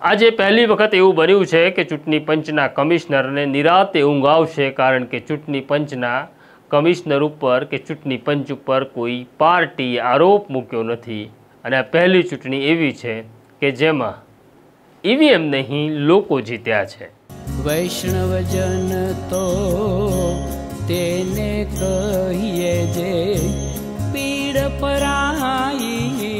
આજે પહેલી વખત એવું બન્યું છે કે ચૂંટણી પંચના કમિશનરને નિરાતે ઊંઘ આવશે, કારણ કે ચૂંટણી પંચના કમિશનર ઉપર કે ચૂંટણી પંચ ઉપર કોઈ પાર્ટી આરોપ મૂક્યો નથી અને આ પહેલી ચૂંટણી એવી છે કે જેમાં ઈવીએમ નહીં લોકો જીત્યા છે। વૈષ્ણવજન તો તેને કહીએ જે પીડ પરાઈ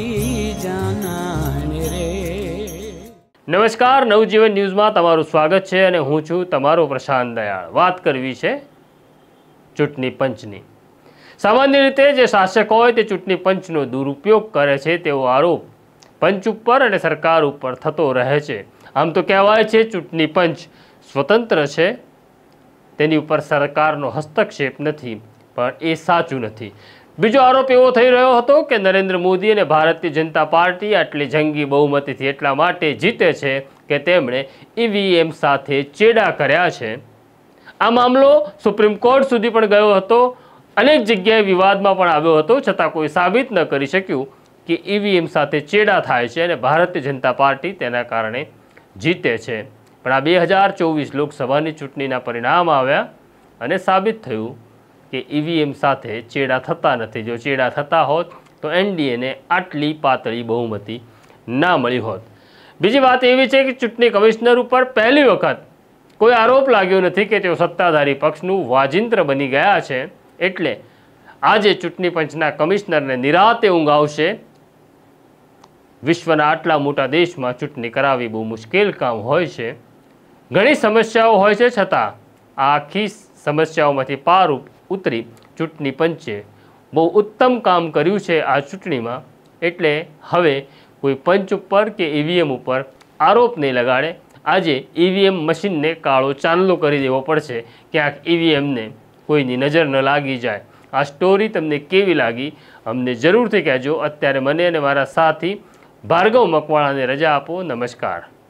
જાનાને રે। નમસ્કાર, નવજીવન ન્યૂઝમાં તમારું સ્વાગત છે અને હું છું તમારો પ્રશાંત દયાળ। વાત કરવી છે ચૂંટણી પંચની। સામાન્ય રીતે જે શાસક હોય તે ચૂંટણી પંચનો દુરુપયોગ કરે છે તેવો આરોપ પંચ ઉપર અને સરકાર ઉપર થતો રહે છે। આમ તો કહેવાય છે ચૂંટણી પંચ સ્વતંત્ર છે, તેની ઉપર સરકારનો હસ્તક્ષેપ નથી, પણ એ સાચું નથી। બીજો આરોપ એવો થઈ રહ્યો હતો કે નરેન્દ્ર મોદી અને ભારતીય જનતા પાર્ટી આટલી જંગી બહુમતીથી એટલા માટે જીતે છે કે તેમણે ઈવીએમ સાથે ચેડા કર્યા છે। આ મામલો સુપ્રીમ કોર્ટ સુધી પણ ગયો હતો, અનેક જગ્યાએ વિવાદમાં પણ આવ્યો હતો, છતાં કોઈ સાબિત ન કરી શક્યું કે ઈવીએમ સાથે ચેડા થાય છે અને ભારતીય જનતા પાર્ટી તેના કારણે જીતે છે। પણ આ 2024 લોકસભાની ચૂંટણીના પરિણામ આવ્યા અને સાબિત થયું કે ઈવીએમ સાથે ચેડા થતા નથી। જો ચેડા થતા હોત તો એનડીએને આટલી પાતળી બહુમતી ના મળી હોત। બીજી વાત એવી છે કે ચૂંટણી કમિશનર ઉપર પહેલી વખત કોઈ આરોપ લાગ્યો નથી કે તેઓ સત્તાધારી પક્ષનું વાજિંત્ર બની ગયા છે, એટલે આજે ચૂંટણી પંચના કમિશનરને નિરાતે ઊંઘ આવશે। વિશ્વના આટલા મોટા દેશમાં ચૂંટણી કરાવવી બહુ મુશ્કેલ કામ હોય છે, ઘણી સમસ્યાઓ હોય છે, છતાં આ આખી સમસ્યાઓમાંથી પાર ઉતરી ચૂંટણી પંચે બહુ ઉત્તમ કામ કર્યું છે આ ચૂંટણીમાં। એટલે હવે કોઈ પંચ ઉપર કે ઈવીએમ ઉપર આરોપ નહીં લગાડે। આજે ઈવીએમ મશીનને કાળો ચાંદલો કરી દેવો પડશે, ક્યાંક ઈવીએમને કોઈની નજર ન લાગી જાય। આ સ્ટોરી તમને કેવી લાગી અમને જરૂરથી કહેજો। અત્યારે મને અને મારા સાથી ભાર્ગવ મકવાણાને રજા આપો। નમસ્કાર।